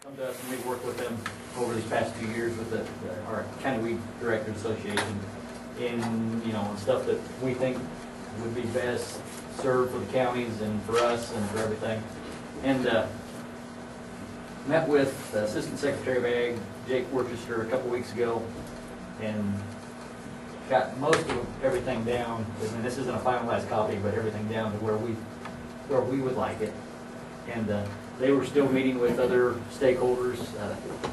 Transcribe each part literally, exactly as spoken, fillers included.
Come to us and we've worked with them over these past few years with the, the, our County Weed Directors Association in, you know, stuff that we think would be best served for the counties and for us and for everything. And uh, met with the Assistant Secretary of Ag, Jake Worcester, a couple weeks ago, and got most of everything down. I mean, this isn't a finalized copy, but everything down to where we where we would like it. And uh, they were still meeting with other stakeholders. Uh,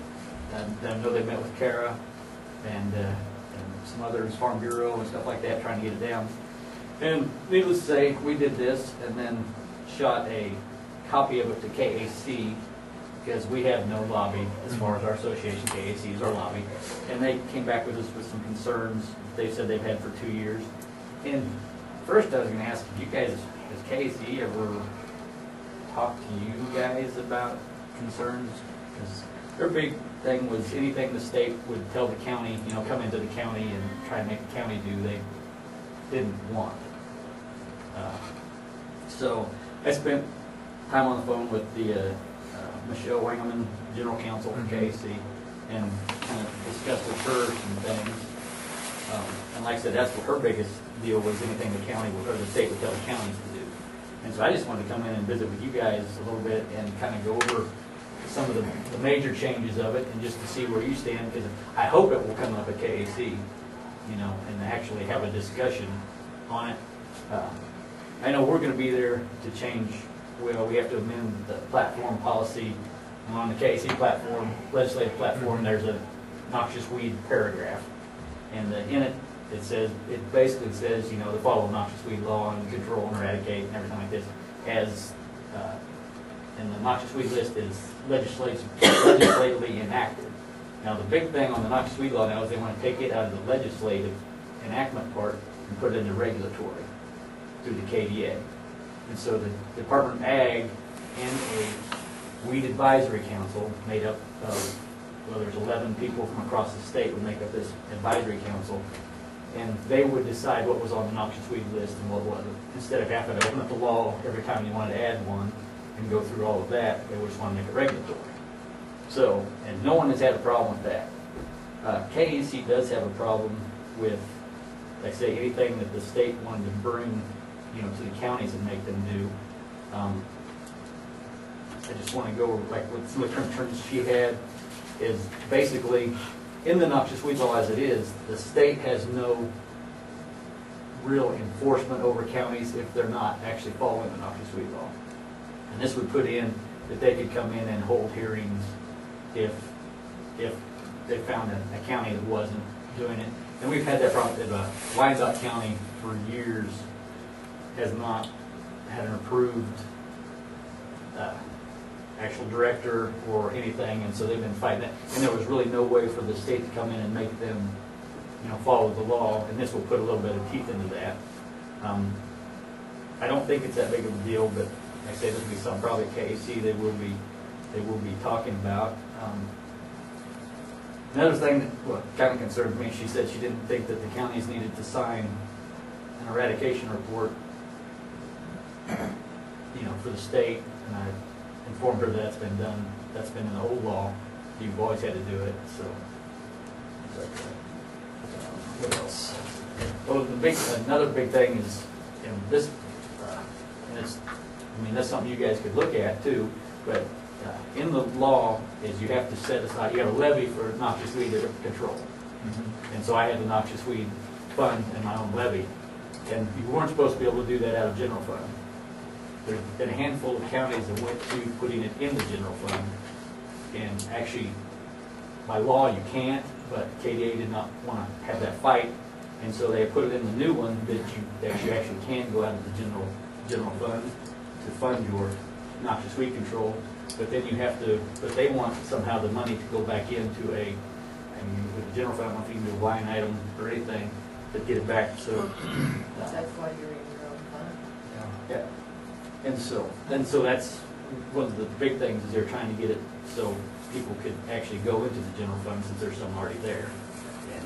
and I know they met with Kara and, uh, and some others, Farm Bureau and stuff like that, trying to get it down. And needless to say, we did this and then shot a copy of it to K A C, because we have no lobby as far as our association. K A C is our lobby. And they came back with us with some concerns they said they've had for two years. And first I was going to ask, you guys, has K A C ever talked to you guys about concerns? Because their big thing was anything the state would tell the county, you know, come into the county and try and make the county do, they didn't want. Uh, so I spent time on the phone with the uh, uh, Michelle Wangerman, General Counsel for K A C, and kind of discussed with her some things. Um, and like I said, that's what her biggest deal was, anything the county would, or the state would tell the counties to do. And so I just wanted to come in and visit with you guys a little bit and kind of go over some of the, the major changes of it and just to see where you stand, because I hope it will come up at K A C, you know, and actually have a discussion on it. Uh, I know we're going to be there to change, well, we have to amend the platform policy. And on the K A C platform, legislative platform, there's a noxious weed paragraph. And uh, in it, it says, it basically says, you know, to follow noxious weed law and control and eradicate and everything like this, as, uh, and the noxious weed list is legislative, legislatively enacted. Now, the big thing on the noxious weed law now is they want to take it out of the legislative enactment part and put it into regulatory through the K D A. And so the Department of Ag and a weed advisory council made up of, well, there's eleven people from across the state would make up this advisory council, and they would decide what was on the noxious weed list and what wasn't. Instead of having to open up the law every time you wanted to add one and go through all of that, they would just want to make it regulatory. So, and no one has had a problem with that. Uh, K A C does have a problem with, like I say, anything that the state wanted to bring, you know, to the counties and make them do. Um, I just want to go over, like, what some of the terms she had is basically, in the noxious weed law as it is, the state has no real enforcement over counties if they're not actually following the noxious weed law. And this would put in that they could come in and hold hearings if if they found a, a county that wasn't doing it. And we've had that problem. Uh, Wyandotte County for years has not had an approved uh, actual director or anything, and so they've been fighting it. And there was really no way for the state to come in and make them, you know, follow the law. And this will put a little bit of teeth into that. Um, I don't think it's that big of a deal, but like I say, this will be some probably at K A C they will be they will be talking about. Um, another thing that well, kind of concerned me, she said she didn't think that the counties needed to sign an eradication report, you know, for the state, and I informed her that's been done. That's been in the old law. You've always had to do it. So, but, uh, what else? Well, the big another big thing is, you know, this, uh, and it's, I mean, that's something you guys could look at too. But uh, in the law is you have to set aside. You have a levy for noxious weed control, mm-hmm. and so I had the noxious weed fund in my own levy, and you weren't supposed to be able to do that out of general fund. There's been a handful of counties that went to putting it in the general fund, and actually, by law, you can't, but K D A did not want to have that fight, and so they put it in the new one that you that you actually can go out of the general general fund to fund your noxious weed control, but then you have to, but they want somehow the money to go back into a, I mean, with the general fund, I don't know if you can do a line item or anything, but get it back, so. Uh, That's why you're in your own fund. Yeah. Yeah. And so, and so that's one of the big things is they're trying to get it so people could actually go into the general fund since there's some already there. And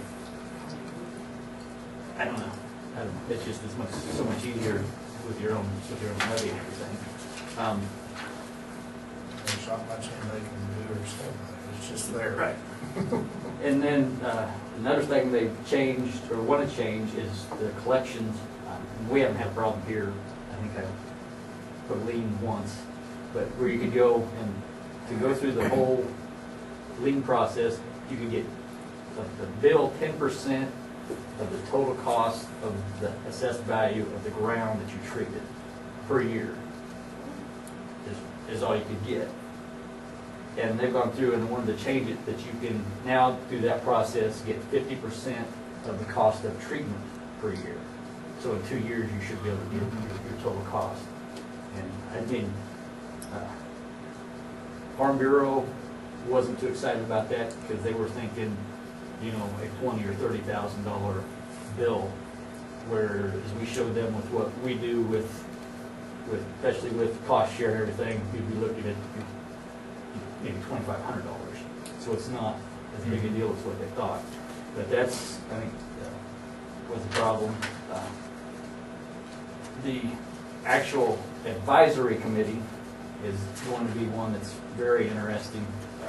I don't know. I don't know. It's just as much, so much easier with your own, with your own levy and everything. Um, There's not much they can do or understand that, it's just there. Right. And then, uh, another thing they've changed, or want to change, is the collections. Um, We haven't had a problem here, I think I put lien once, but where you could go and, to go through the whole lien process, you could get the the bill ten percent of the total cost of the assessed value of the ground that you treated per year, is, is all you could get. And they've gone through and wanted to change it, that you can now, through that process, get fifty percent of the cost of treatment per year. So in two years, you should be able to get your, your total cost. And I mean, uh, Farm Bureau wasn't too excited about that, because they were thinking, you know, a twenty or thirty thousand dollar bill, whereas we showed them with what we do with, with, especially with cost share and everything, you'd be looking at maybe twenty-five hundred dollars. So it's not as big a deal as what they thought. But that's, I think, uh, was the problem. Uh, The actual advisory committee is going to be one that's very interesting,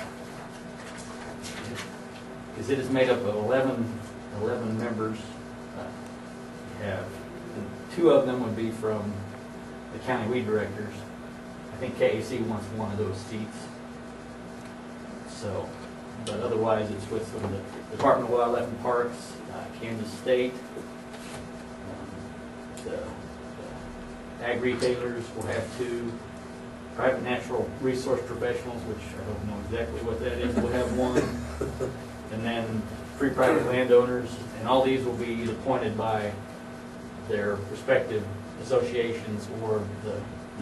because it is made up of eleven, eleven members. Uh, you have, two of them would be from the county weed directors. I think K A C wants one of those seats. So, but otherwise it's with from the Department of Wildlife and Parks, uh, Kansas State, um, the, the ag retailers will have two, private natural resource professionals, which I don't know exactly what that is, will have one, and then free private landowners, and all these will be appointed by their respective associations or the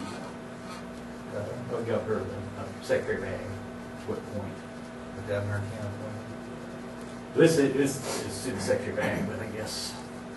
uh, governor, the uh, Secretary of Ag, what point. The governor can't appoint. This is, this is to the Secretary of Ag, but I guess.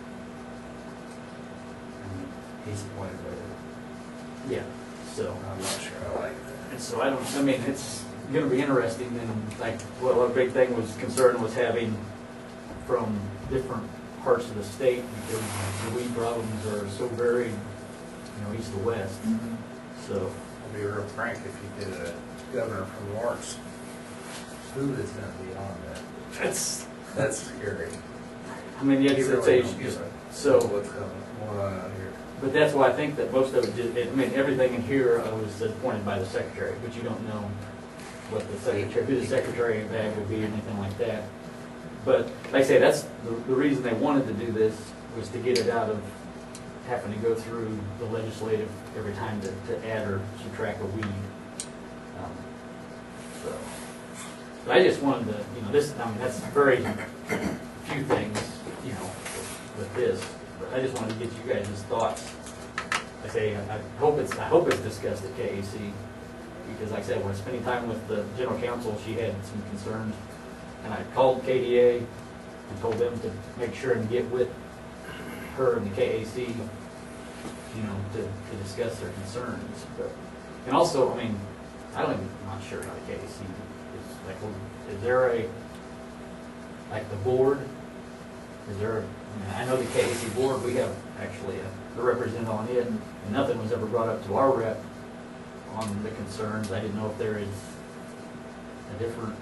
He's appointed by the, Yeah, so. I'm not sure I like that. And so I don't, I mean, it's gonna be interesting, and like, well, a big thing was concern was having from different parts of the state, because the weed problems are so varied, you know, east to west. So, I'll be real frank, if you get a governor from Lawrence, who is gonna be on that? that's, That's scary. I mean, yeah, So it's a, don't give a- so, What's going on out here? but that's why I think that most of it, did- I mean, everything in here uh, was appointed by the secretary, but you don't know what the secretary, who the secretary of ag would be, or anything like that. But like I say, that's the, the reason they wanted to do this, was to get it out of having to go through the legislative every time to, to add or subtract a weed. Um, So, but I just wanted to, you know, this, I mean, that's very few things, you know, with this. But I just wanted to get you guys' thoughts. I say, I I hope it's, I hope it's discussed at K A C, because like I said, when spending time with the general counsel, she had some concerns. And I called K D A and told them to make sure and get with her and the K A C, you know, to, to discuss their concerns. But, and also, I mean, I don't even, I'm not sure how the K A C is, like, is there a, like the board, is there, a- I mean, I know the K A C board, we have actually a, a representative on it, and nothing was ever brought up to our rep on the concerns. I didn't know if there is a different,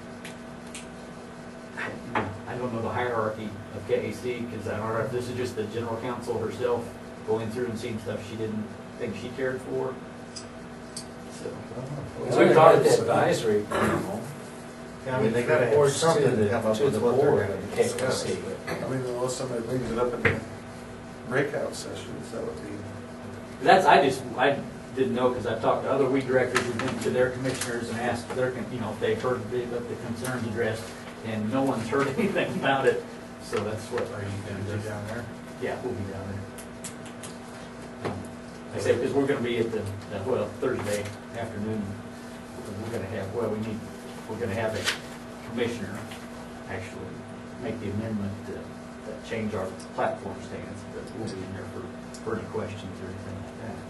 I don't know the hierarchy of K A C, because I don't know if this is just the general counsel herself going through and seeing stuff she didn't think she cared for. So, Well, So we we talked talked about- advisory panel. I mean, they gotta have something to come up To with the what they're board, gonna the K A discuss. C. I mean, unless somebody brings it up in the breakout sessions, that would be. that's, I just, I didn't know, because I've talked to other weed directors who went to their commissioners and asked their, con- you know, if they've heard the, the concerns addressed, and no one's heard anything about it, so that's what. Are you gonna go down there? Yeah, we'll be down there. Um, I say, because we're gonna be at the, uh, well, Thursday afternoon, we're gonna have, well, we need, we're gonna have a commissioner actually make the amendment to, to change our platform stance, but we'll be in there for, for any questions or anything like that.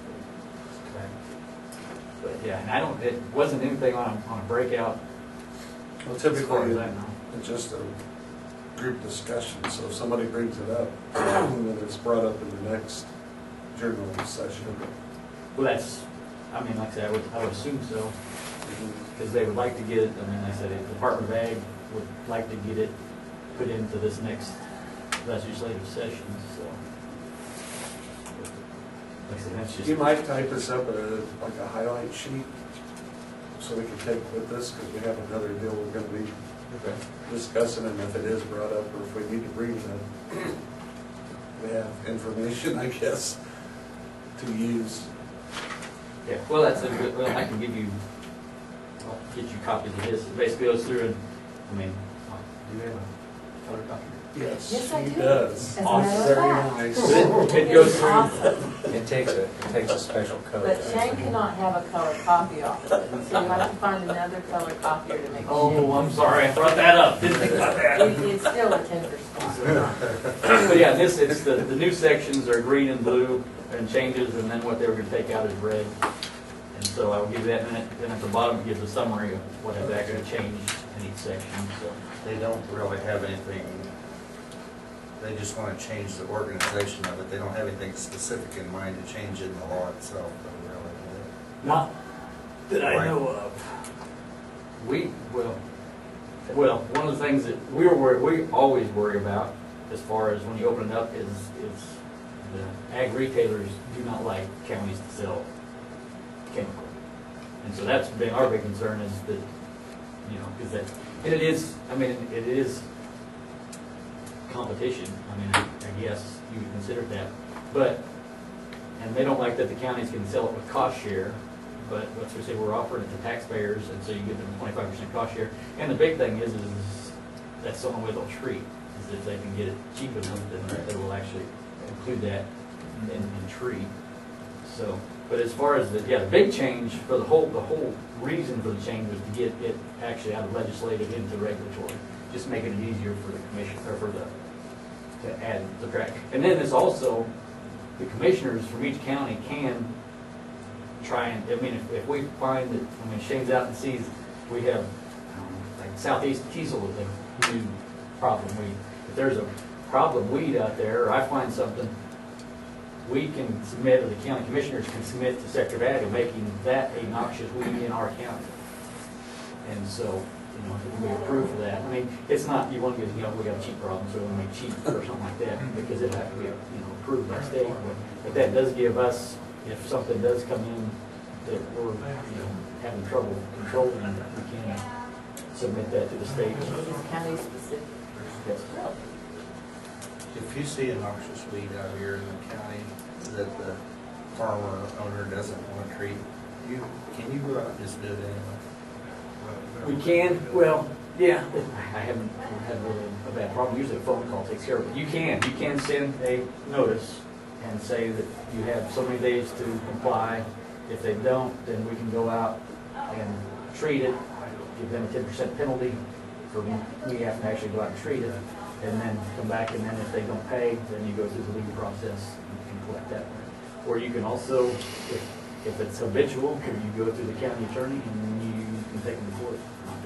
But, yeah, and I don't, it wasn't anything on, a- on a breakout, Well, as far typically, as I know. it's just a group discussion, so if somebody brings it up, then it's brought up in the next journal session. Well, that's, I mean, like I said, I would, I would assume so. because they would like to get it, I mean, I said, the Department of Ag would like to get it put into this next legislative session, so. Like I said, that's just. You might type this up, a like a highlight sheet, so we can take with this, because we have another deal we're gonna be Okay. discussing, and if it is brought up, or if we need to bring it up, we have information, I guess, to use. Yeah, well, that's a good, well, I can give you, I'll get you copies of this. It basically goes through and, I mean, uh, do you have a color copy? Yes, Yes, I she do. does. As a matter of Very fact. nice. It it goes through, Awesome. It takes a, it takes a special code. But Shane cannot have a color copy off of it, so you have to find another color copier to make it. oh, I'm sorry, I brought that up, didn't think about that. It- It's still a tender spot. But yeah, this, it's the, the new sections are green and blue and changes, and then what they were gonna take out is red. And so I will give you that, and then, then at the bottom it gives a summary of what has actually changed in each section, so. They don't really have anything, they just want to change the organization of it. They don't have anything specific in mind to change in the law itself, though, really. Not that I Right. know of. We, well, well, one of the things that we were, worried- we always worry about, as far as when you open it up, is, is the ag retailers do not like counties to sell chemical. And so that's been our big concern, is that, you know, because that, and it is, I mean, it is competition, I mean, I I guess you would consider that. But, and they don't like that the counties can sell it with cost share, but let's just say we're offering it to taxpayers, and so you give them twenty-five percent cost share. And the big thing is, is that's the only way they'll treat, is if they can get it cheap enough, then they will actually include that in, in treat. So, but as far as the, yeah, the big change for the whole, the whole reason for the change was to get it actually out of legislative into regulatory, just making it easier for the commission, or for the, to add, the track. And then it's also, the commissioners from each county can try and, I mean, if, if we find that, I mean, Shane's out and sees, we have, um, like Southeast Kiesel with a new problem weed. If there's a problem weed out there, or I find something, we can submit, or the county commissioners can submit to Secretary of Ag, making that a noxious weed in our county. And so, you know, if we approve of that, I mean, it's not, you want to get, you know, we got a cheap problem, so we want to make cheap or something like that, because it has to be, you know, approved by state. But, but that does give us, if something does come in that we're, you know, having trouble controlling, we can submit that to the state. It's county specific. Yes. If you see a noxious weed out here in the county that the farmer owner doesn't want to treat, you, can you go out and just do it anyway? We can, well, yeah, I haven't had really a bad problem. Usually a phone call takes care of it. You can, you can send a notice and say that you have so many days to comply. If they don't, then we can go out and treat it, give them a ten percent penalty for when we have to actually go out and treat it, and then come back, and then if they don't pay, then you go through the legal process and collect that. Or you can also, if, if it's habitual, you go through the county attorney and you can take them to court.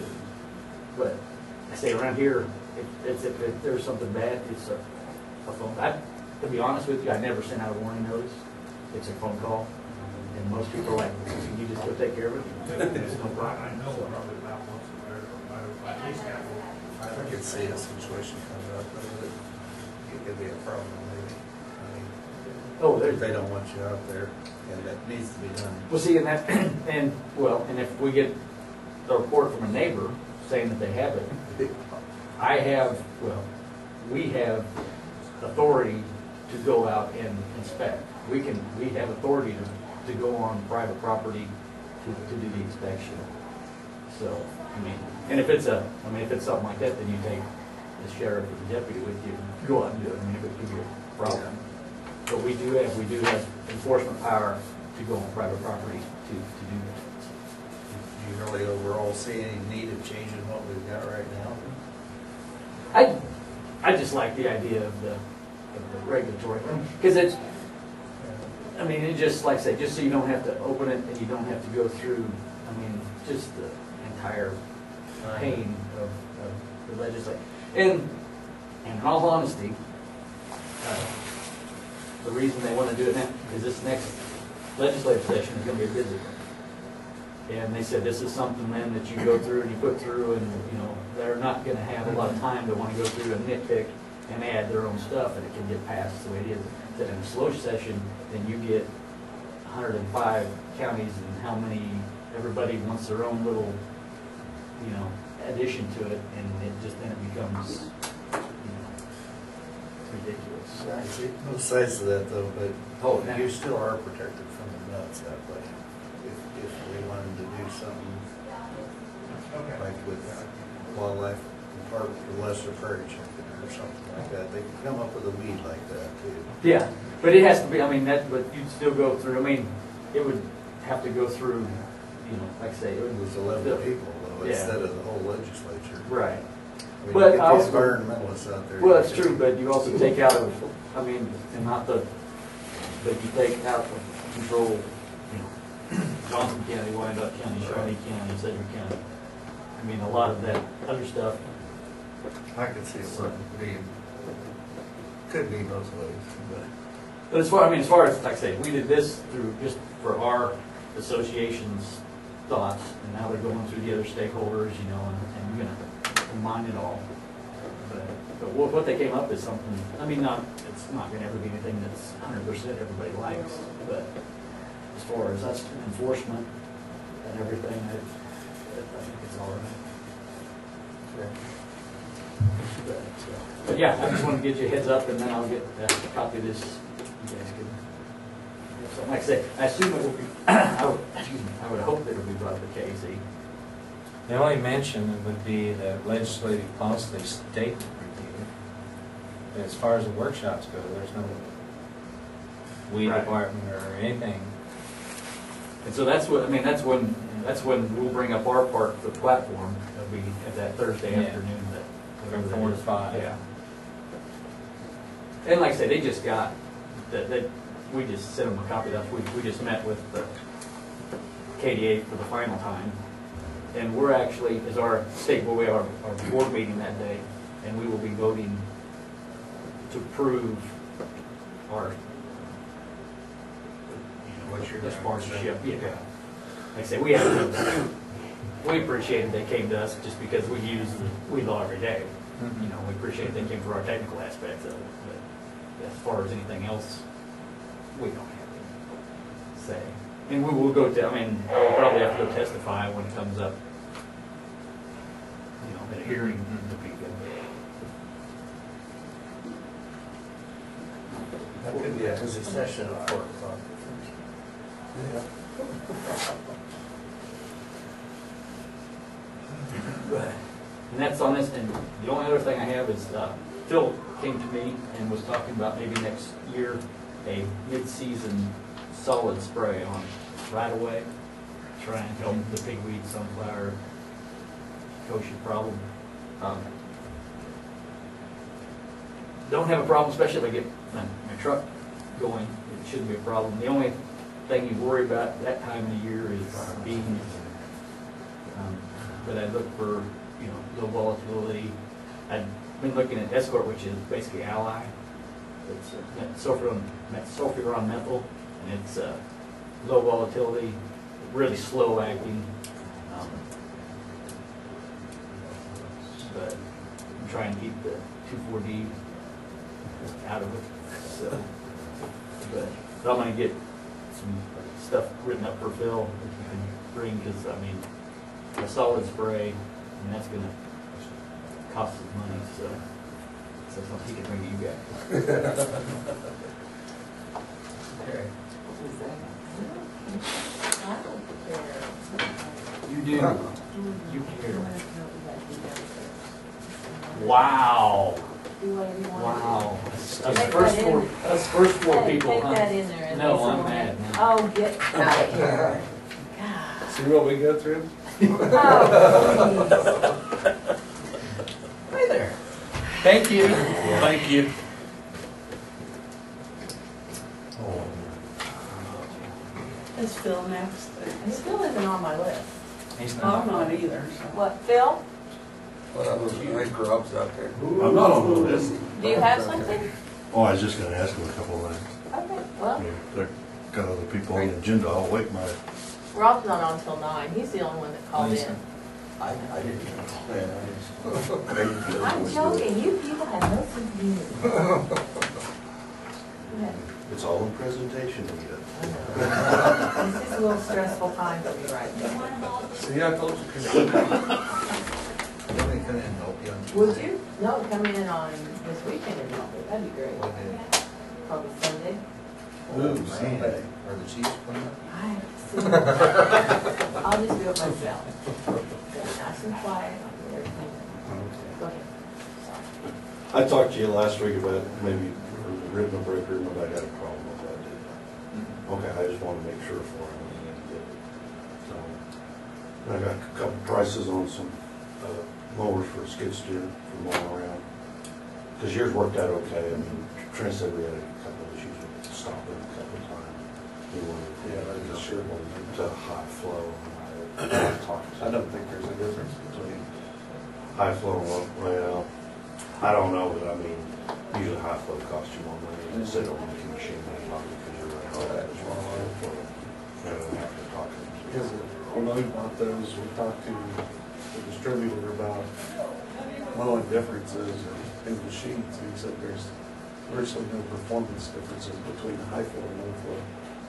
But I say around here, if, it's, if, if there's something bad, it's a, a phone. I, to be honest with you, I never sent out a warning notice. It's a phone call. And most people are like, can you just go take care of it? It's no problem. I know probably about once a year, or at least have one. I could see a situation comes up, but it it could be a problem, maybe. I mean, Oh, if there's, they don't want you out there, and that needs to be done. well, see, and that, and, well, and if we get a report from a neighbor saying that they have it, I have, well, we have authority to go out and inspect. We can, we have authority to, to go on private property to, to do the inspection. So, I mean, and if it's a, I mean, if it's something like that, then you take the sheriff or the deputy with you, and go out and do it. I mean, if it could be a problem. But we do have, we do have enforcement power to go on private property to, to do that. Do you really overall see any need of changing what we've got right now? I, I just like the idea of the, of the regulatory, because it's, I mean, it just, like I say, just so you don't have to open it and you don't have to go through, I mean, just the entire pain of, of the legislature. And, and in all honesty, uh, the reason they want to do it now is this next legislative session is going to be a busy one. And they said, this is something then that you go through and you put through, and, you know, they're not gonna have a lot of time to wanna go through and nitpick and add their own stuff, and it can get passed the way it is. That in a slow session, then you get one hundred and five counties and how many, everybody wants their own little, you know, addition to it, and it just, then it becomes, you know, ridiculous. I see both sides of that though, but Oh, yeah. you still are protected from the nuts that way. If, if we wanted to do something like with wildlife department or lesser prairie chicken or something like that, they can come up with a weed like that too. Yeah, but it has to be, I mean, that, but you'd still go through, I mean, it would have to go through, you know, like I say, it It was was eleven people though, Yeah. instead of the whole legislature. right. I mean, But you I get these also- environmentalists out there. Well, that's true, but you also take out, of- I mean, and not the, but you take out the control, you know, Johnson County, Wyandotte County, Shawnee County, Sedgwick County. I mean, a lot of that other stuff, I could see it being, could be both ways, but. but as far, I mean, as far as, like I say, we did this through, just for our association's thoughts, and now they're going through the other stakeholders, you know, and, and you're gonna combine it all. But, but what, what they came up is something, I mean, not, it's not gonna ever be anything that's hundred percent everybody likes, but as far as us enforcement and everything, I, I think it's all right. But, uh, but yeah, I just wanted to get you a heads up, and then I'll get a copy of this. You guys can, so like I say, I assume it will be, I would, excuse me, I would hope that it will be brought to K C. The only mention would be the legislative policy statement review. As far as the workshops go, there's no weed Right. department or anything. And so that's what, I mean, that's when, that's when we'll bring up our part for the platform, that'll be at that Thursday Yeah. afternoon, that. From whatever that four to is. five. Yeah. And like I say, they just got, that, that, we just sent them a copy of that, we, we just met with the K D A for the final time. And we're actually, as our state, well, we have our, our board meeting that day, and we will be voting to prove our, What you're the doing. sponsorship, yeah. Like I say, we have, we appreciated they came to us just because we use the weed law every day. You know, we appreciate they came for our technical aspects of it, but as far as anything else, we don't have to say. And we will go to, I mean, we'll probably have to go testify when it comes up, you know, at a hearing to be good. That could be a busy session at four o'clock. And that's on this, and the only other thing I have is, uh, Phil came to me and was talking about maybe next year, a mid-season solid spray on right away, try and help the pigweed, sunflower, kochia problem. Um, Don't have a problem, especially if I get my, my truck going, it shouldn't be a problem. The only thing you worry about that time of the year is beans. Um, But I look for, you know, low volatility. I've been looking at Escort, which is basically Ally. It's uh, sulfur, sulfur on methyl, and it's uh, low volatility, really slow acting. Um, but I'm trying to keep the two four D out of it. So, but, but I'm gonna get some stuff written up for Phil that you can bring, because I mean, a solid spray, and that's gonna cost us money, so, so something he can bring to you guys. Okay. I don't care. You do, you care. Wow, Do whatever you want. wow. Us Take first that four, in. us first four Hey, people, take huh? that in there. and No, leave I'm some mad of it. now. Oh, get out of here. God. See what we go through? Oh, Hi there. Thank you. Thank you. Is Phil next? please. He's still isn't on my list. He's I'm not. not either, so. What, Phil? Well, that was nice grubs out there. I'm not on the list. Do you have something? Oh, I was just gonna ask him a couple of things. Okay, I well, mean, there got other people on the agenda, I'll wait my Rob's not on till nine, he's the only one that called Lisa. in. I, I didn't even call in, I just. I'm joking, you people have no sense of humor. Yeah, It's all in presentation, Anita. I know. This is a little stressful time for me right now. See, I told you. Let me come in and help you. Would you? No, come in on this weekend and help me, that'd be great. What day? Probably Sunday. Ooh, Sunday. Are the Chiefs playing? I have to see. I'll just do it myself. Yeah, nice and quiet, I'll do everything. Go ahead. I talked to you last week about maybe rhythm breaker, nobody had a problem with that, did you? Okay, I just wanted to make sure for him. So, I got a couple prices on some uh, mowers for skid steer for mowing around. Because yours worked out okay. I mean, Trent said we had a couple of issues with stopping a couple of times. He wanted Yeah, that is a sure one. to high flow. And I talked to I don't think there's a difference between. high flow and low, well, I don't know, but I mean, usually high flow costs you more money than sit on the machine, probably because you're running all that as well. Rather than have to talk to them. Because when we bought those, we talked to the distributor about mowing differences in the sheets, and he said there's virtually no performance differences between the high flow and low flow.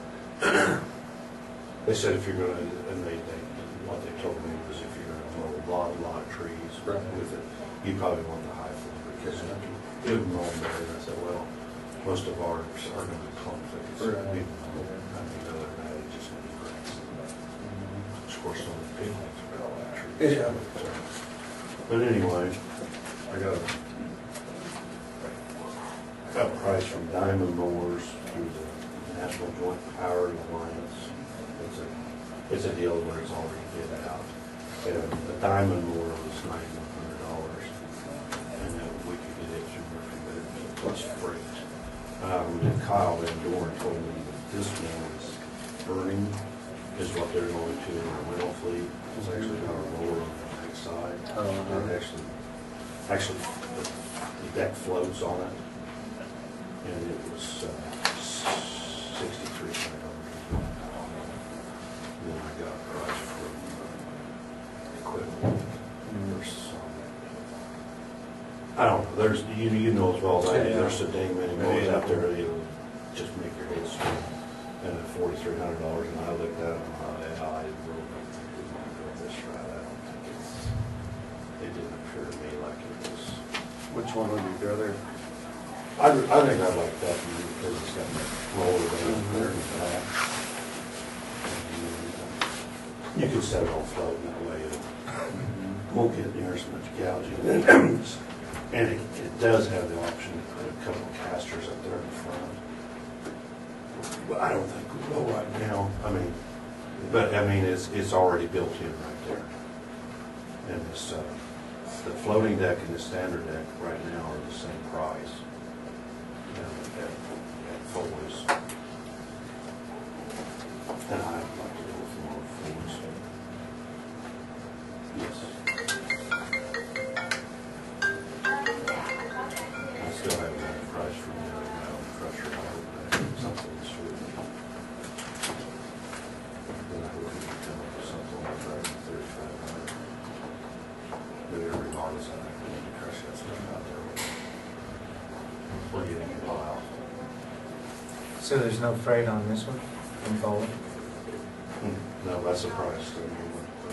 They said if you're gonna, and they, they, what they told me was if you're gonna mow a lot, a lot of trees Right. with it, you probably want the high flow because it would mow them better. And I said, well, most of ours are gonna be plumb thickets. Right. I mean, other than that, it just needs grass. Of course, some of the big ones are all that trees. Yeah. So, But anyway, I got a, I got a price from Diamond Mowers through the National Joint Power Alliance. It's a, it's a deal where it's already bid out. And a Diamond mower was ninety-one hundred dollars. And then we could get it through Murphy Bidders plus freight. Um, and Kyle Van Dorn told me that this one is burning is what they're going to in the rental fleet. It's actually got a roller on the back side. Oh, And actually, actually, the the deck floats on it. And it was uh, sixty-three hundred dollars. And then I got a price from uh, equipment. There's some, I don't know, there's, you, you know as well as I do, Yeah. there's so dang many mowers out there that it'll just make your head swim. And at forty-three hundred dollars, and I looked at it, and I thought, yeah, I really don't think we want to go this route. I don't think it's, it didn't appear to me like it was. Which one would you rather? I, I think I like that one because it's got that roller down there in the back. And you can set it on float in that way, it won't get near as much gouging. And it, it does have the option to put a couple casters up there in the front. But I don't think we will right now, I mean, but I mean, it's, it's already built in right there. And this, uh, the floating deck and the standard deck right now are the same price. You know, at, at Foley's. And I'd like to go with more Foley's. Yes. I still haven't got a price from the other guy on the crusher. I hope that something is true. Then I hope we can come up with something like that for thirty-five hundred. But regardless, I think we need to crush that stuff out there. What do you think of Lyle? So there's no freight on this one from Foley? No, that's a price. I mean,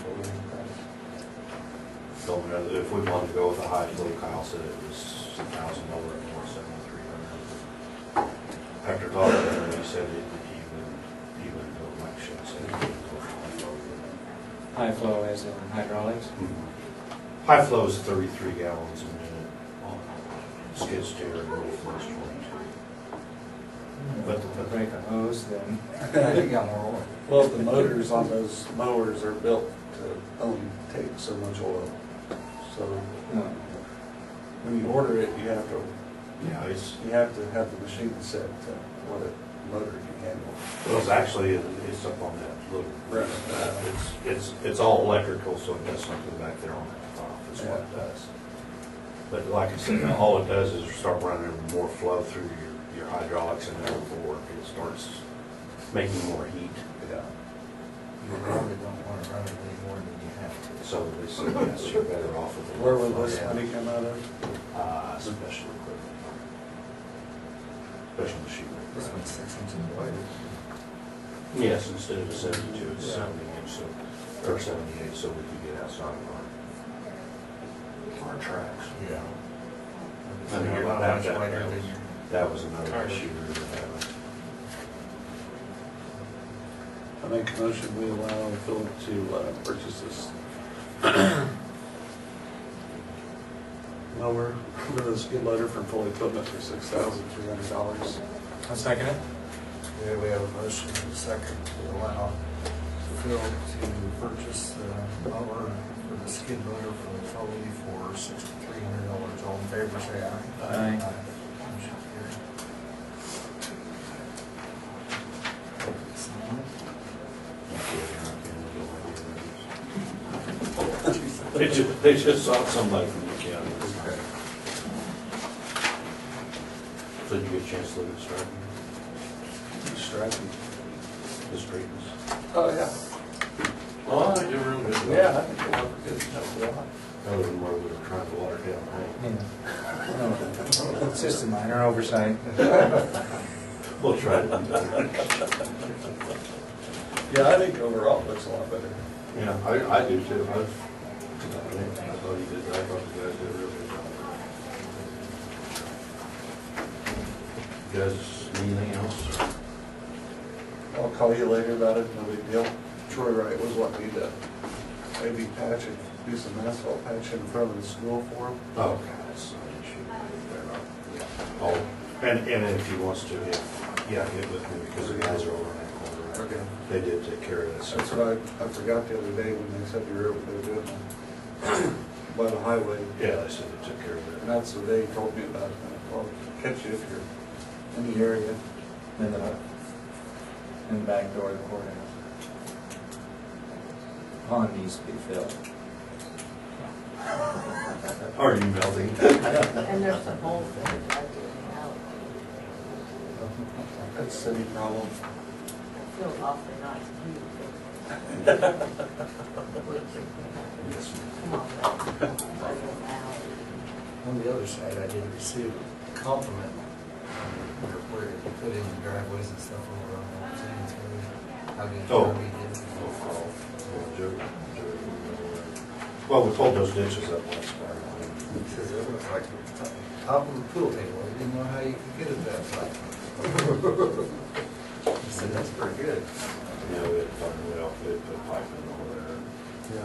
Don't know, if we wanted to go with a high flow, Kyle said it was a thousand dollars more, seventy-three hundred. After talking to him, he said that he would, he would go like Shane said, he would go for high flow. High flow as in hydraulics? High flow is thirty-three gallons a minute on skid steer and low flow is twenty-two. But the, But break a hose then. You got more oil. Well, the motors on those mowers are built to only take so much oil. So No. when you order it, you have to, yeah, it's, you have to have the machine set to what a motor can handle. well, it's actually, it's up on that little, Right. uh, it's, it's, it's all electrical, so it does something back there on that top, is what it does. But like I said, all it does is start running more flow through your, your hydraulics and therefore it starts making more heat. Yeah. You probably don't wanna run it any more than you have to. So they said, yes, you're better off with the. Where will this Yeah. money come out of? Uh, special equipment. Special machinery. This one's six inches wide. Yes, instead of seventy-two, it's Yeah. seventy-eight, so, or seventy-eight, so we could get outside of our, our tracks. Yeah. I mean, About that- how much that- wider that than was- your- That was another Target. issue we were having. I make a motion, we allow Philip to uh, purchase this mower with a skid loader from Full Equipment for six thousand three hundred dollars. I'll second it. Yeah, we have a motion and a second to allow Phil to purchase the mower for the skid loader for the Foley for sixty-three hundred dollars. All in favor, say aye. Aye. Motion carried. Sign They just, they just saw somebody from the county. it. Okay. So did you get a chance to look at the striking? Striking. The straightness? Oh, yeah. Oh, I do real good. Yeah, I think it'll work good. Help a lot. Other than where we were trying to water down paint. Yeah. It's just a minor oversight. We'll try to do that. Yeah, I think overall it looks a lot better. Yeah, I, I do too. I, I thought he did, I thought the guys did a real good job. You guys, anything else? I'll call you later about it, no big deal. Troy Wright was wanting me to maybe patch it, do some asphalt patch in front of the school for him. Oh, God, that's not an issue. Oh, and, and if he wants to, yeah, yeah, get with me because the guys are over in that corner. Okay. They did take care of this. That's what I, I forgot the other day when they said you were over there doing it by the highway. Yeah, they said they took care of And it. that's what they told me about it. I'll catch you if you're in the area. In the, in the back door of the courthouse. Pond needs to be filled. Are you melting? And there's some holes that are directly out. That's a city problem. It feels awfully nice to you. Come on, On the other side, I did receive a compliment where, where you put in the driveways and stuff over on the things. How good Oh. job he did. Joe- Joe- Well, we pulled those ditches up last time. He says it looks like the top- top of the pool table. I didn't know how you could get it that flat. He said, that's pretty good. Yeah, we had to find, we all, we had to put pipe in over there. Yeah.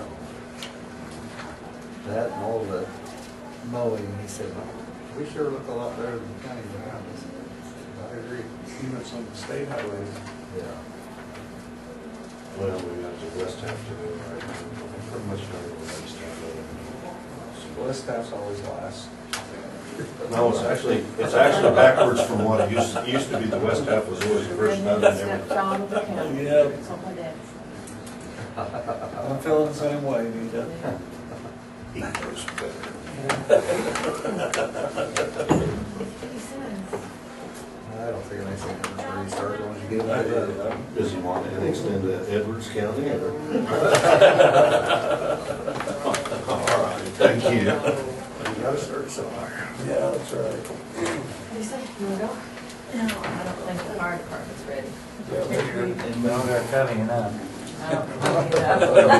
That and all the mowing, he said, we sure look a lot better than the county around us. I agree. Even some state highways. Yeah. Well, we got the west half to go right now. Pretty much done with the west half of Well, this staff's always last. it. No, it's actually, it's actually backwards from what it used, it used to be. The west half was always the first done and everything. Stepchild of the county. Yep. That's what my dad said. I'm feeling the same way, Nita. He knows better. He says. I don't think it makes any difference where you start once you get I into did. it. Does he want to extend to Edwards County or? All right, thank you. You gotta start somewhere. Yeah, that's right. Lisa, you wanna go? No, I don't think the fire department's ready. No, they're cutting it up. I don't think that.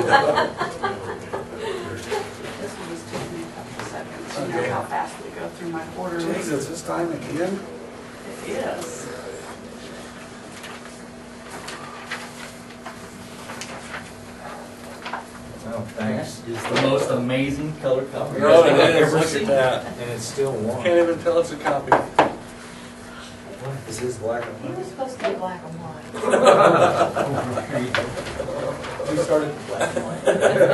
This will just take me a couple seconds. You know how fast we go through my quarter list. Jesus, this time again? It is. Oh, thanks. It's the most amazing color copy Oh, it I've is. ever Look at seen. that. And it's still warm. Can't even tell it's a copy. Is his black and He was white? supposed to be black and white. We started with black and white.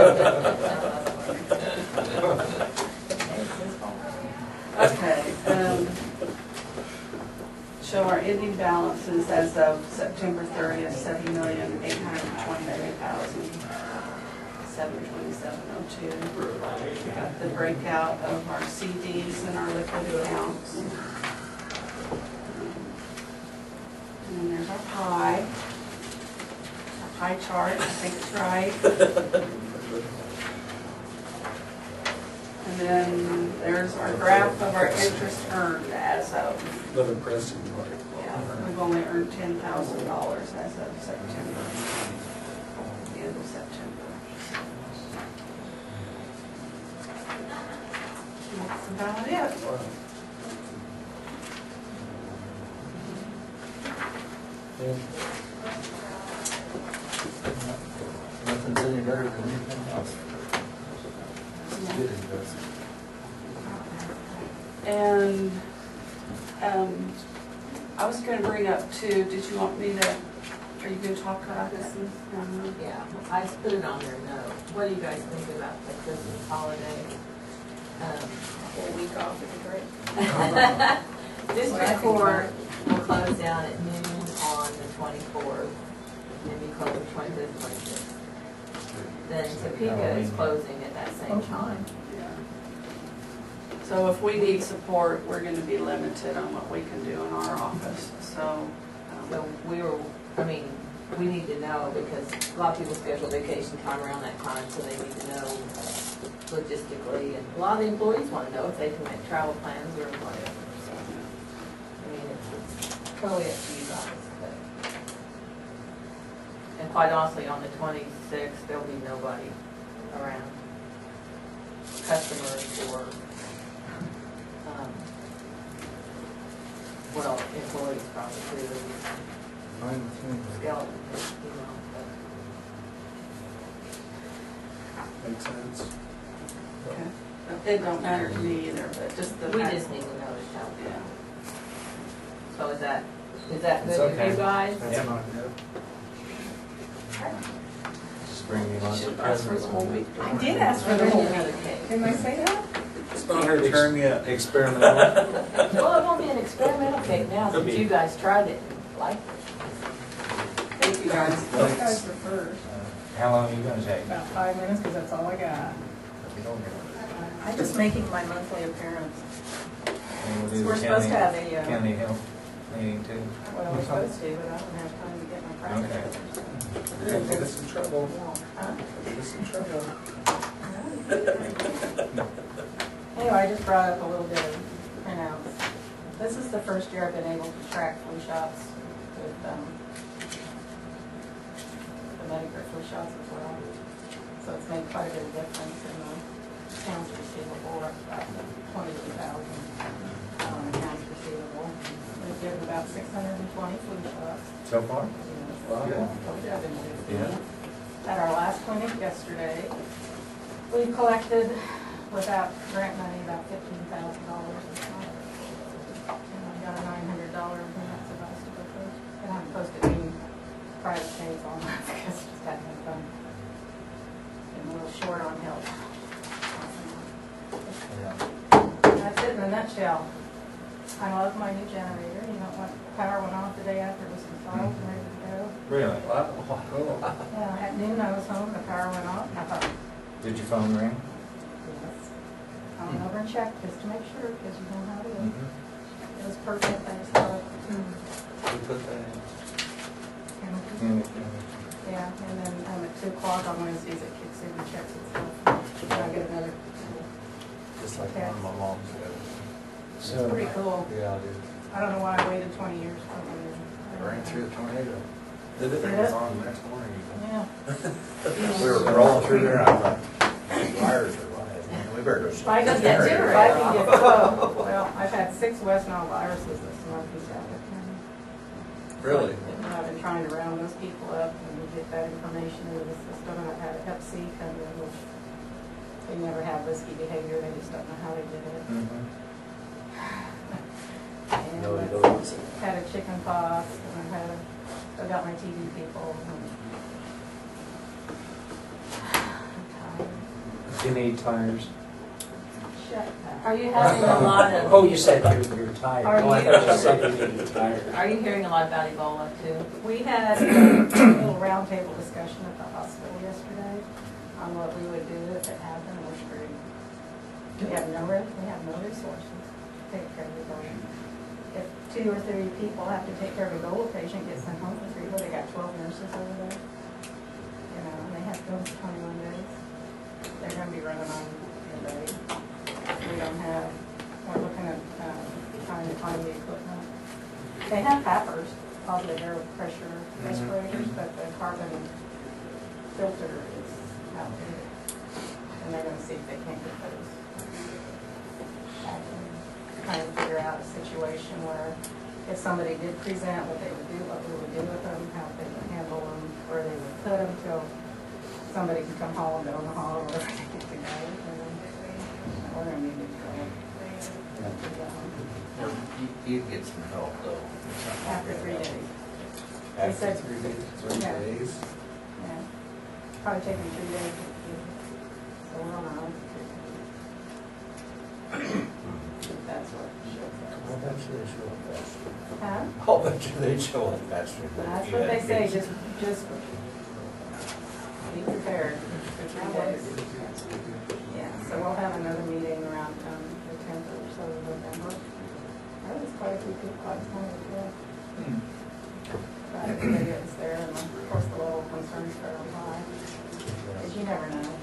Okay, um, show our ending balances as of September thirtieth, seven million, eight hundred and twenty-three thousand, seven twenty-seven oh two. We got the breakout of our C Ds and our liquid accounts. And then there's our pie. Our pie chart, I think it's right. And then there's our graph of our interest earned as of, The depressing part. yeah, we've only earned ten thousand dollars as of September, the end of September. That's about it. Nothing's any better than anything else. Good investment. And, um, I was gonna bring up too, did you want me to, are you gonna talk about this? Um, Yeah, I just put it on there, no. What do you guys think about the Christmas holiday? Um, A week off would be great. District Court will close down at noon on the twenty-fourth, and be closed twenty-fifth, twenty-sixth. Then Topeka is closing at that same time. Yeah. So if we need support, we're gonna be limited on what we can do in our office, so. um, So we were, I mean, we need to know because a lot of people schedule vacation time around that time, so they need to know logistically. And a lot of the employees want to know if they can make travel plans or whatever. So, I mean, it's it's totally up to you guys. But, and quite honestly, on the twenty-sixth, there'll be nobody around. Customers or, um, well, employees probably too. Skeleton, you know, but Makes sense. Okay. It don't matter to me either, but just the. we fact- just need to know the help. Yeah. So is that, is that It's good with okay. you guys? Yeah. not good. Just bring me lots of Should ask for presents. the whole week. I did ask for the Bring whole me week. another cake. Didn't I say that? It's not her turn yet. Experimental. Well, it won't be an experimental cake now Could since be. you guys tried it and liked it. Thank you, guys. Those guys were first. How long are you gonna take? About five minutes, because that's all I got. I'm just making my monthly appearance. And we'll do the We're supposed to have county- a, uh, County health meeting too. Well, we're supposed to, but I don't have time to get my practice. Okay. You're gonna get us in trouble. Huh? Get us in trouble. Anyway, I just brought up a little bit of printouts. This is the first year I've been able to track flu shots with, um, the Medicare flu shots as well. So it's made quite a bit of difference in the accounts receivable, we're up about twenty-two thousand, um, accounts receivable. We've given about six hundred and twenty flu shots. So far? Wow. Yeah. At our last clinic yesterday, we collected, without grant money, about fifteen thousand dollars this month. And I got a nine hundred dollar grant advice to go through. And I'm supposed to be private pays on that because it's just having fun. I'm a little short on help. That's it in a nutshell. I love my new generator. You know what? Power went off the day after it was installed and ready to go. Really? Wow. Yeah, at noon I was home, the power went off, and I thought, Did your phone ring? yes. I went over and checked just to make sure, because you know how it is. Mm-hmm. It was perfect, I just thought, hmm. We put that in. And- Yeah, and then um, at two o'clock on Wednesdays it kicks in and checks itself. And I get another, Just like one of my mom's got. it's So, pretty cool. Yeah, I did. I don't know why I waited twenty years for it. It ran through a tornado. Did it? Did It was it? on the next morning. Yeah. We were rolling through there, I thought, wires are live. We better go. If I can get, generator if I can off. get, oh, well, I've had six West Nile viruses this month in South County. Really? And I've been trying to round those people up and get that information into the system, and I've had a Hep C come in, which they never have risky behavior, they just don't know how they did it. Mhm. And No, let's they see, don't. had a chicken pox, and I had, I got my T V people. and- I'm tired. Do you need tires? Shut up. Are you having a lot of? Oh, you said you're, you're tired. Are Oh, I you- thought you said you needed tires. Are you hearing a lot about Ebola too? We had a little roundtable discussion at the hospital yesterday on what we would do if it happened, we're screwed. We have no, re- we have no resources to take care of Ebola. If two or three people have to take care of an Ebola patient, get sent home for three, well, they got twelve nurses over there. working on, they have those twenty-one days. They're gonna be running on Monday. We don't have, we're looking at, um, trying to find the equipment. They have PAPRs, positive air pressure respirators, but the carbon filter is outdated. And they're gonna see if they can't get those. Trying to figure out a situation where if somebody did present, what they would do, what we would do with them, how they would handle them, where they would put them till somebody can come home, down the hall, or wherever they get to go. And then we're gonna need to go. You, you get some help though. After three days. They After said- three days, three Yeah. days? Yeah. Probably taking three days. to do. So we're on our own. That's what she I'll bet you they show up faster. said. Huh? I'll bet you they show up faster. than That's you what they had say, been. just, just be prepared for three days. Yeah, so we'll have another meeting around, um, the tenth or so of November. That was quite a few people, quite a few people. But everybody is there, and of course the little concerns are high, because you never know.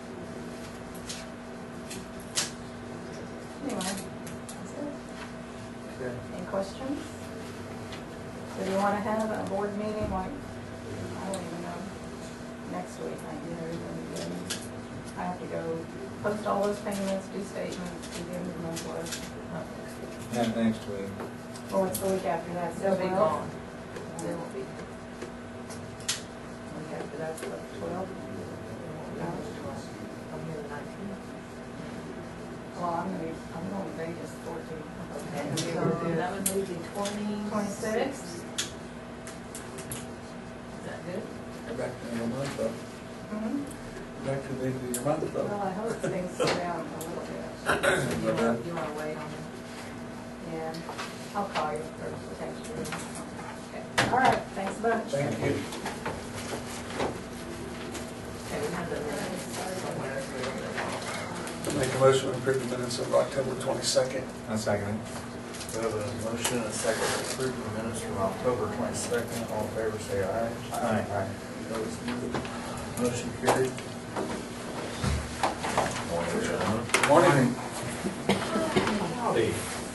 Anyway, that's it. Okay. Any questions? So do you want to have a board meeting like, I don't even know, next week, I get everything good. I have to go post all those payments, do statements, do the end of the month list. Not next week. Or it's the week after that. They'll be Well, gone. They won't be. Week after that's what, twelve? No. I'm here the nineteenth. Well, I'm gonna be, I'm going to Vegas fourteen. Okay, so that would move to twenty. Twenty-sixth? Is that good? Back to your month though. Mm-hmm. Back to the end of your month though. Well, I hope things slow down a little bit. You want, you want to wait on it? Yeah, I'll call you or text you. Okay. All right, thanks a bunch. Thank you. Okay, we have the minutes somewhere. Make a motion to approve the minutes of October twenty-second. I'll second it. We have a motion and a second to approve the minutes from October twenty-second. All in favor, say aye. Aye. Opposed, no. Motion carried. Morning, gentlemen. Morning. Howdy.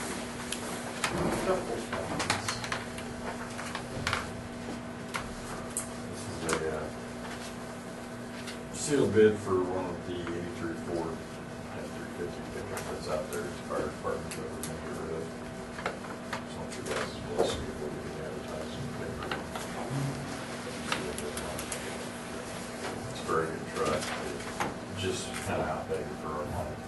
This is a uh, sealed bid for one of the eighty-three Ford F three fifty pickup that's out there, it's fire department that we're gonna get rid of. Just want you guys to we'll see if we can advertise in the paper. It's a very good truck, It just kind of outdated for our money.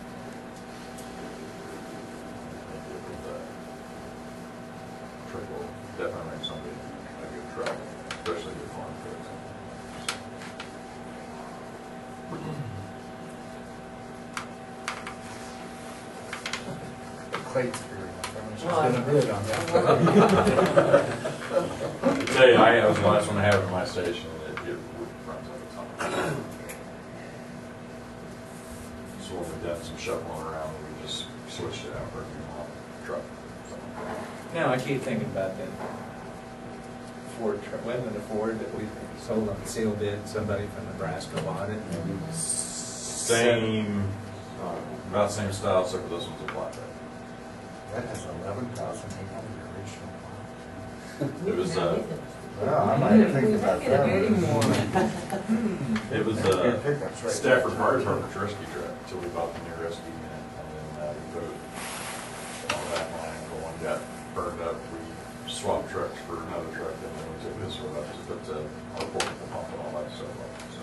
I think it would, uh, truck will definitely make somebody a good truck, especially good farm trucks. Clate's here. She's Well, gonna bid on that. I tell you, I was the last one to have it in my station, and it, it runs out of time. So when we've done some shuffling around, we just switched it out for a new model truck. So, Now, I keep thinking about that Ford truck, wasn't it a Ford that we sold on seal bid, somebody from Nebraska bought it? and Same, uh, about the same style, except for this one's a flatbed. That has eleven thousand eight hundred original. It was, uh, Well, I might think about We can get a bidding that. war. it was, Your uh, pickup's right Stafford there. Fire Department's rescue truck, until we bought the new rescue unit, and then, uh, we put it on that line, the one got burned up, we swapped trucks for another truck, and then we took this one up to put the, our portable pump and all that stuff on, so.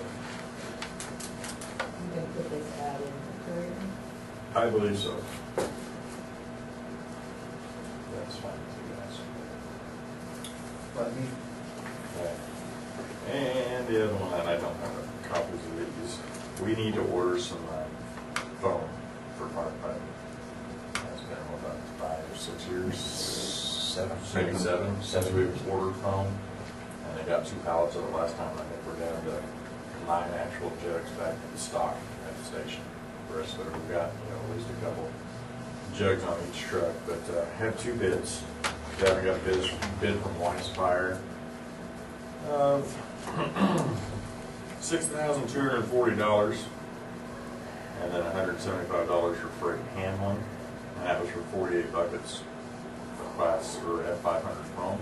You can put this out in the courier. I believe so. That's fine with you guys. Let me, Okay. And the other one, and I don't have copies of these, we need to order some uh, foam for firefighting. It's been about five or six years, seven. maybe seven, since we've ordered foam. And they got two pallets of it last time, I think we're down to nine actual jugs back in stock at the station. The rest of it, we've got, you know, at least a couple jugs on each truck, but uh, have two bids. We haven't got a bid, bid from Weiss Fire of six thousand two hundred and forty dollars. And then hundred and seventy-five dollars for freight handling. And that was for forty-eight buckets, class or F five hundred chrome.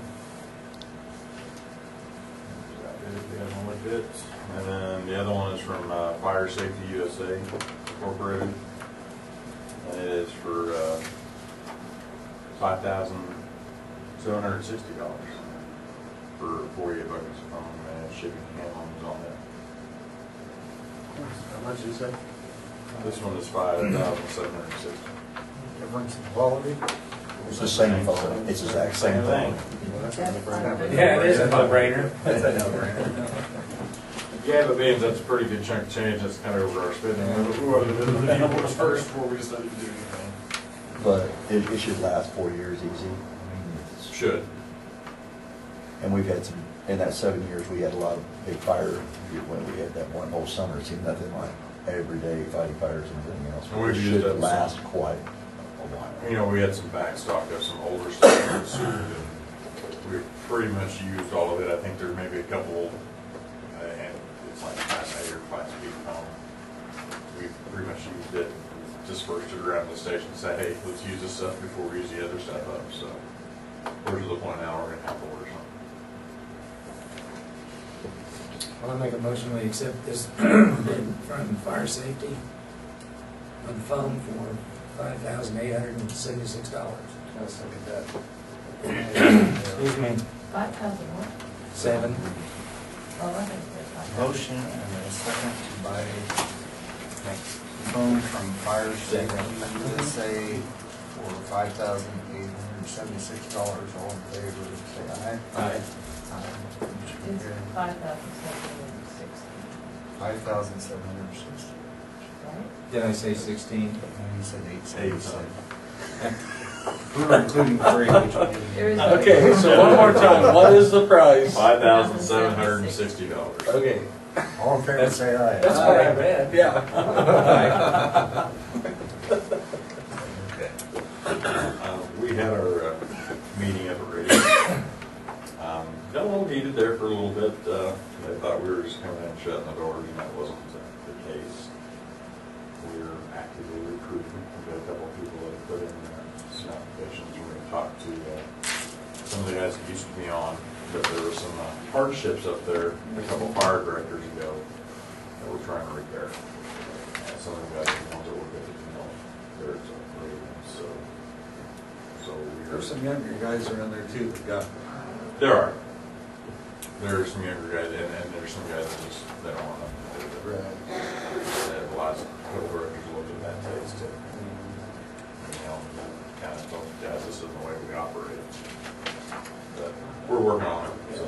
Is that it? If you guys want to look at it. And then the other one is from uh, Fire Safety U S A Incorporated. And it is for uh, five thousand seven hundred and sixty dollars for forty-eight buckets of foam, and shipping and handling is on there. How much is that? This one is five thousand seven hundred and sixty. Difference in quality? It's the same phone, it's the exact same thing. Yeah, it is a no-brainer. That's a no-brainer. Yeah, but being that's a pretty good chunk of change, that's kind of over our spending limit. We wanted to do the invoice first before we decided to do anything. But it, it should last four years easy. I mean, it's- Should. And we've had some, in that seven years, we had a lot of big fire, when we had that one whole summer, it seemed nothing like every day fighting fires and everything else. And we've It used should up last some. quite a while. You know, we had some back stock of some older stuff in the sewer, and we pretty much used all of it. I think there may be a couple, uh, and it's like class A or class B foam. We pretty much used it, dispersed it around the station, say, hey, let's use this stuff before we use the other stuff up, so. We're to the point now, we're gonna have to order something. I'll make a motion, we accept this bid from Fire Safety on the phone for five thousand eight hundred and seventy-six dollars. I'll second that. Excuse me, Five thousand what? Seven. Oh, I think that's five thousand. Motion and a second to buy phone from Fire Safety U S A for five thousand eight hundred and seventy-six dollars. All in favor, say aye. Aye. Aye. It's five thousand seven hundred and sixty, Five thousand seven hundred and sixty. right? did I say sixteen? And you said eight seventy-seven. We were including free, which we didn't. There is no- Okay, so one more time, what is the price? Five thousand seven hundred and sixty dollars. Okay. All in favor, say aye. That's what I read. Yeah. Okay. Uh, We had our uh, meeting up at radio. Um, Got a little heated there for a little bit. Uh, They thought we were just coming in and shutting the doors, and that wasn't uh, the case. We're actively recruiting. We've got a couple of people that have put in uh, some applications. We're going to talk to uh, some of the guys that used to be on, but there were some uh, hardships up there a couple of fire directors ago that we're trying to repair. And some of the guys, the ones that were good, you know, they're upgrading, so. So we're. There's some younger guys around there too that got, There are. There are some younger guys, and, and there's some guys that just, they don't want to do it. They have a lot of couple directors look at that taste too. You know, kind of told the guys, this isn't the way we operate. But we're working on it, so.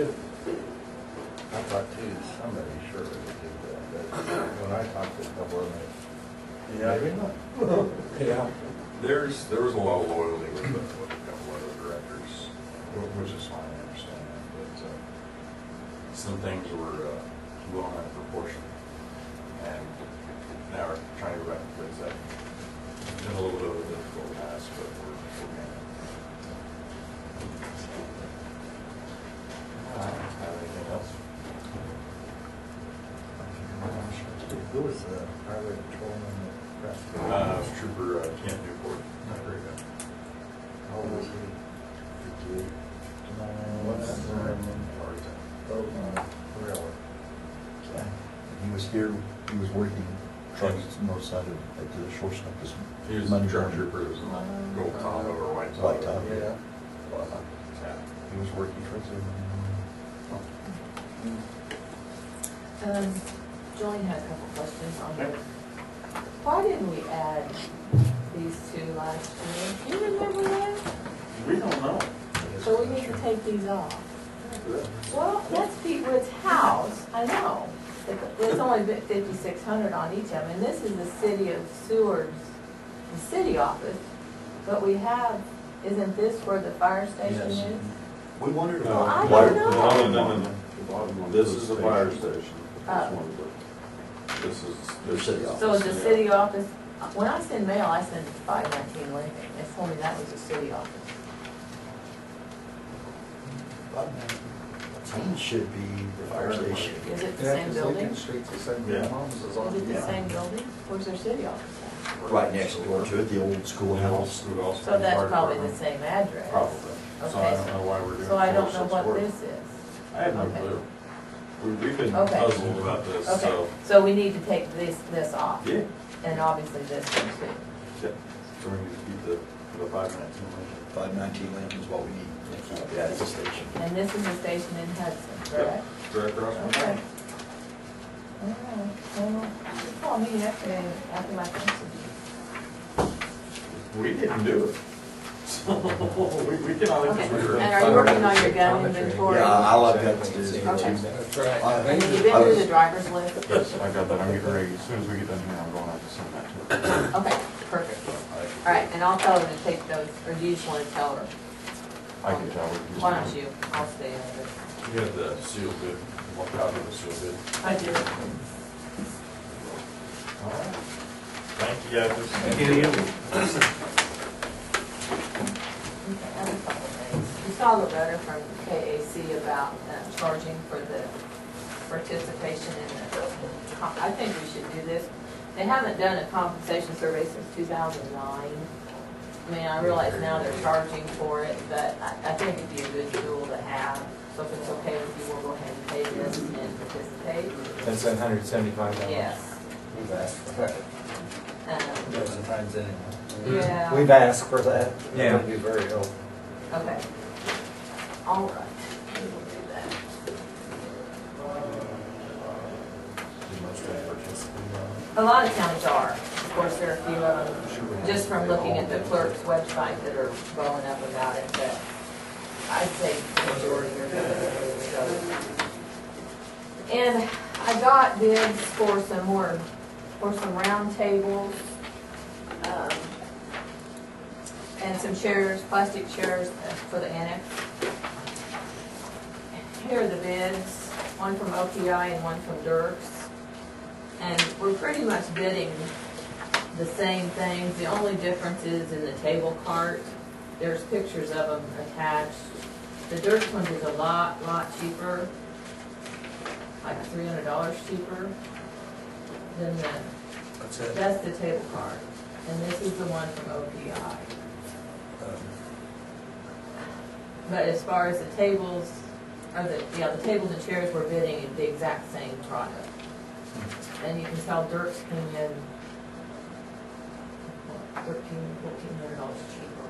I thought too, somebody sure would do that, but when I talked to a couple of them, yeah, maybe not. yeah. There's, there was a lot of loyalty with, the- with a couple of the directors, wh- which is fine, I understand that, but, uh, some things were, uh, blown out of proportion. And now we're trying to go back and fix that. It's been a little bit of a difficult task, but we're, we're getting it. Uh, Have anything else? Who was the highway patrolman that crashed? Uh, Trooper uh, Kent Newport, not very good. How old was he? Fifty-eight. What's his name? Heart attack. Oh, uh, really? Yeah. He was here, he was working trucks north side of, at the short stop this He was Monday a truck morning. trooper, it was a gold Tahoe or white White Tahoe. Tahoe. Yeah. Yeah. He was working trucks every Um, Jolene had a couple questions on it. Why didn't we add these two last year? Do you remember that? We don't know. So we need to take these off. Well, that's Pete Wood's house, I know. It's only fifty-six hundred on each of them, and this is the city of Seward's, the city office. But we have, isn't this where the fire station Yes. is? We wondered Well, I about. don't No, know. no, no, no. This is the fire station. Oh. This is. Their city office. So is the city office, when I send mail, I send five nineteen Lincoln. They told me that was the city office. eighteen should be the fire station. Is it the Yeah, same 'cause building? Lincoln Street's the same, Yeah. Mom's is Is on. it the Yeah. same building? Where's their city office Right next door to it, the old schoolhouse. at? So that's probably the same address. Probably. So I Okay. don't know why we're doing. So I don't four, know six, what four. this is. I have no Okay. clue. We- We've been Okay. puzzled about this, Okay, so. so we need to take this, this off, Yeah. and obviously this one too. Yeah. So we need to keep the, the five nineteen Lincoln. Five nineteen Lincoln is what we need to keep that as a station. And this is the station in Hudson, correct? Right across from Okay. there. Alright, well, you called me yesterday after my question. We didn't do it. So, we, we can only. Okay, and are you working on your gun inventory? Yeah, I love that to do. Okay. That's right. And have you been through the driver's list? Yes, I got that. I'm getting ready. As soon as we get done here, I'm going out to send that to her. Okay, perfect. All right, and I'll tell her to take those, or do you just want to tell her? I can tell her. Why don't you? I'll stay on it. You have the seal bid, one copy of the seal bid. I do. All right. Thank you, guys. Thank you. Okay, other couple things. You saw the letter from K A C about uh, charging for the participation in the, I think we should do this. They haven't done a compensation survey since two thousand nine. I mean, I realize now they're charging for it, but I, I think it'd be a good tool to have. So if it's okay with you, we'll go ahead and pay this and participate. That's a hundred seventy-five dollars. Yes. We've asked for that. Um, Dozen times anyway. Yeah. We've asked for that. Yeah. That would be very helpful. Okay. All right. We will do that. A lot of counties are. Of course, there are a few of them, just from looking at the clerk's website, that are blowing up about it, but I'd say the majority are good. So. And I got bids for some more, for some round tables, um, and some chairs, plastic chairs for the annex. Here are the bids, one from O P I and one from Dirks. And we're pretty much bidding the same things. The only difference is in the table cart. There's pictures of them attached. The Dirks one is a lot, lot cheaper, like three hundred dollars cheaper than the, That's it. that's the table cart. And this is the one from O P I. But as far as the tables, or the, yeah, the tables and chairs, we're bidding the exact same product. And you can tell Dirks came in what, thirteen, fourteen hundred dollars cheaper.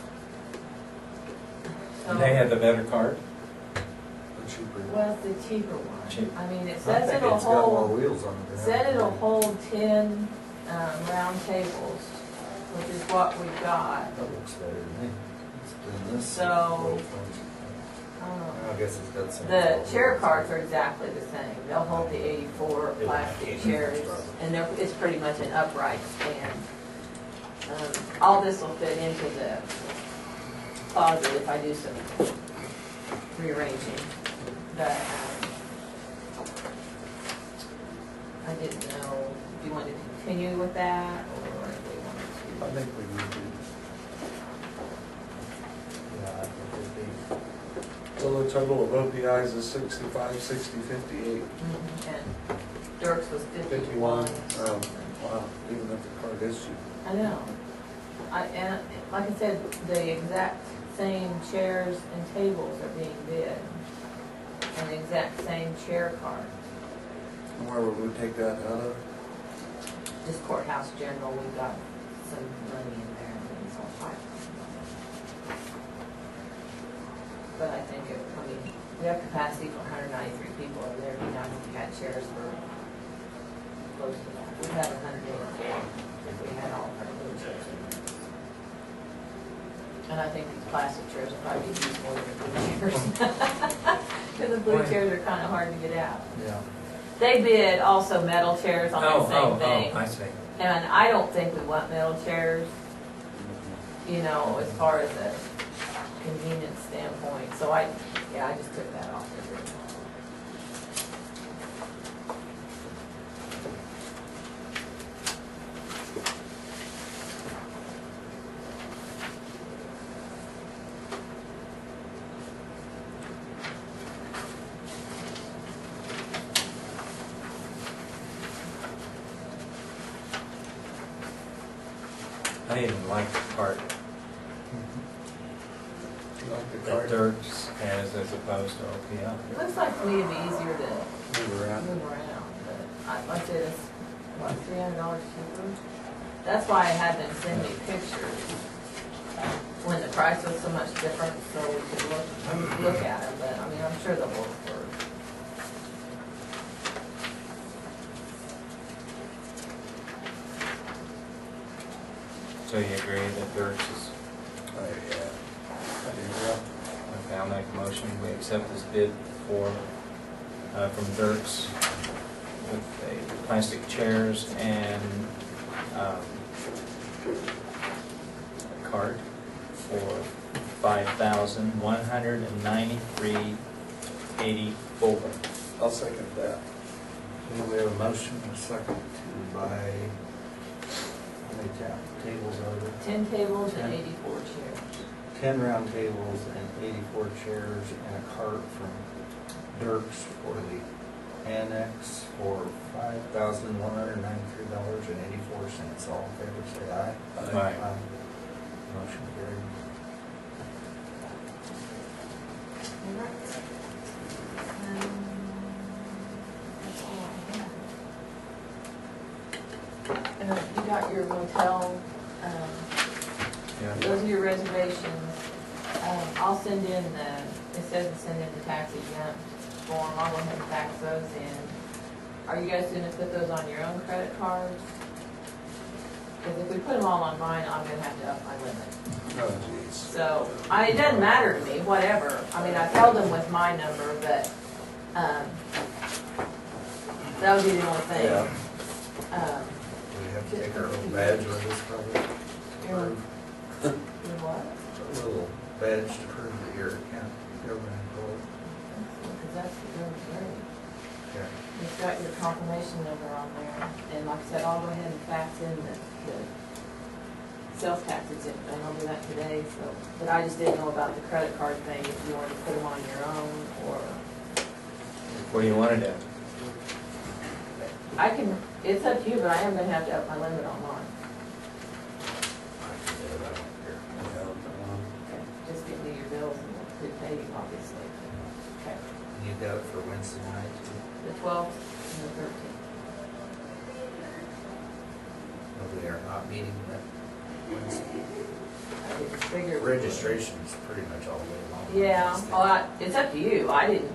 So, They have the better card? well, it's the cheaper one. Cheap. I mean, it I says think it'll it's got more hold, wheels on it. said it'll hold ten, um, round tables, which is what we got. That looks better to me. It's been this. So, I don't know. I guess it's got some. The chair carts are exactly the same. They'll hold the eighty-four plastic chairs, and they're, it's pretty much an upright stand. Um, all this will fit into the closet if I do some rearranging. But, um, I didn't know if you wanted to continue with that, or if we I wanted to. think we need to. Yeah, I think it'd be. So the total of O P Is is sixty-five, sixty, fifty-eight, Mhm, And Dirks was fifty-one. fifty-one. Um, wow, even if the card is cheap. I know. I, and like I said, the exact same chairs and tables are being bid, and the exact same chair cart. And where would we take that out of? This courthouse general, we've got some money in there, I think it's all five thousand dollars. But I think it, I mean, we have capacity for one hundred ninety-three people over there, you know, we had chairs for close to that. We had one hundred eighty-four if we had all of our blue chairs in there. And I think these plastic chairs will probably be used more than the blue chairs. Because the blue chairs are kind of hard to get out. Yeah. They bid also metal chairs on Oh, that same oh, thing. oh, I see. And I don't think we want metal chairs, you know, as far as a convenience standpoint. So I, yeah, I just took that off. I even like the cart Like the that cart. Dirk's has as opposed to O P I. It looks like to me it'd be easier to Move around. move around, but I, like I said, it's like three hundred dollars cheaper. That's why I had them send me pictures when the price was so much different, so we could look, look at them, but I mean, I'm sure they'll work for it. So you agree that Dirk's is, Oh, yeah. I do, yeah. okay, I'll make a motion, we accept this bid for, uh, from Dirk's with the plastic chairs and, um, a cart for five thousand one hundred and ninety-three eighty-four. I'll second that. Okay, we have a motion and a second to buy, how many ta- tables are there? Ten tables and Ten. eighty-four chairs. Ten round tables and eighty-four chairs and a cart from Dirk's for the annex for five thousand one hundred ninety-three dollars and eighty-four cents. All in favor, say aye. Aye. Motion carried. And uh, you got your motel, um, Yeah. those are your reservations. Um, I'll send in the, it says to send in the tax exempt form, I'll go ahead and fax those in. Are you guys gonna put those on your own credit cards? Because if we put them all on mine, I'm gonna have to up my limit. Oh, jeez. So, I, it doesn't matter to me, whatever. I mean, I've held them with my number, but, um, that would be the only thing. Yeah. Um, We have to take our little badge with us probably. your, your what? A little badge to prove that you're a county government employee. Because that's the real great. Yeah. It's got your confirmation number on there, and like I said, I'll go ahead and fax in the, the sales tax exempt, and I'll do that today, so. But I just didn't know about the credit card thing, if you wanted to put them on your own, or, What do you want to do? I can, it's up to you, but I am gonna have to up my limit on mine. I can do it, I don't care. Okay. Just give me your bills and we'll prepay you, obviously. Okay, And you got it for Wednesday night too? the twelfth and the thirteenth. No, we are not meeting that Wednesday. I didn't figure. Registration is pretty much all day long. Yeah, well, I, it's up to you, I didn't,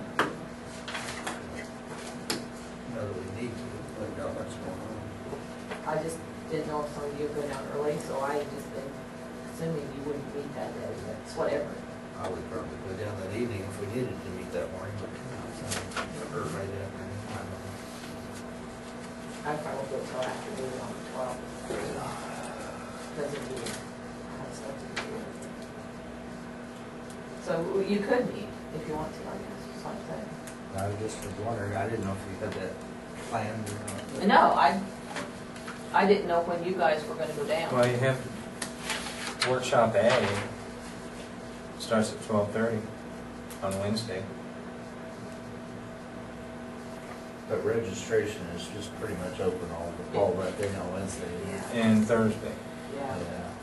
No, that we need to. We've got much going on. I just didn't know if some of you would go down early, so I just been assuming you wouldn't meet that day, but it's whatever. I would probably go down that evening if we needed to meet that morning, but, uh, or right afternoon. I don't know. I probably go till after we on the twelfth. Because of the, I have stuff to do. So you could meet if you want to, I guess, just like that. I just was wondering, I didn't know if you had that planned or not. No, I, I didn't know when you guys were gonna go down. Well, you have workshop A, starts at twelve thirty on Wednesday. But registration is just pretty much open all, all that day on Wednesday. Yeah. And Thursday. Yeah.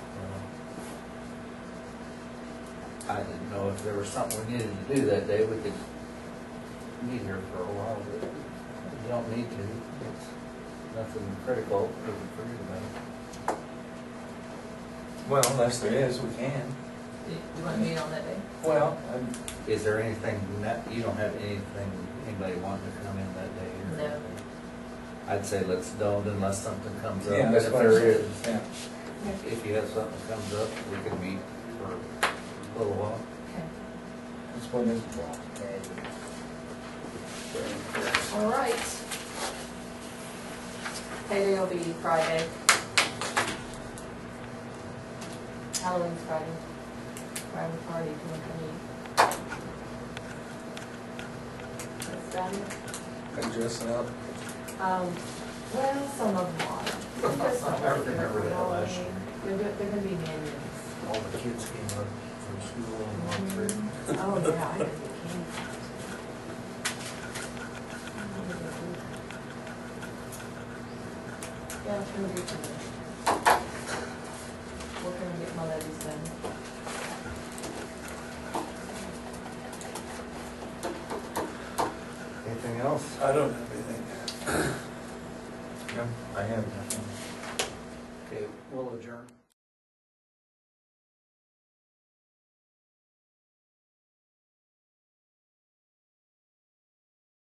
well. I didn't know if there was something we needed to do that day, we could meet here for a while, but you don't need to. It's nothing critical for for you to know. Well, unless there is, we can. Do you you wanna meet on that day? Well, I'm- Is there anything, that you don't have anything, anybody wanting to come in that day? or No. anything? I'd say let's don't unless something comes up. yeah, But that's if what there I said. is, Yeah. if you have something that comes up, we can meet for a little while. Okay. That's what it is. All right. Payday will be Friday. Halloween's Friday. Friday party, can we come That's done. And dressing up. Um, well, some of them are. Just some I of them remember are that last year. They're, go- they're gonna be minions. All the kids came up from school and walked through. Oh, yeah, I didn't think Yeah, it's gonna be fun. I don't have anything. No, I have nothing. Okay, we'll adjourn.